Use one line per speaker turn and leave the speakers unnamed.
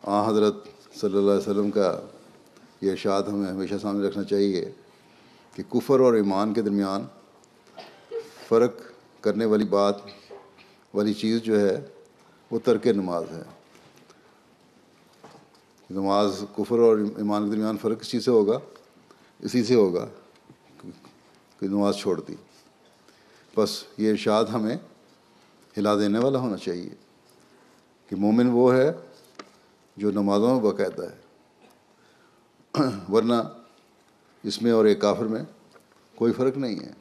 हज़रत सल्लल्लाहु अलैहि वसल्लम का ये इरशाद हमें हमेशा सामने रखना चाहिए कि कुफ़र और ईमान के दरमियान फ़र्क करने वाली बात वाली चीज़ जो है वो तर्क नमाज है। नमाज कुफ़र और ईमान के दरमियान फ़र्क किस चीज़ से होगा? इसी से होगा कि नमाज छोड़ दी। बस ये इरशाद हमें हिला देने वाला होना चाहिए कि मोमिन वो है जो नमाज़ों में बाकायदा है, वरना इसमें और एक काफिर में कोई फ़र्क नहीं है।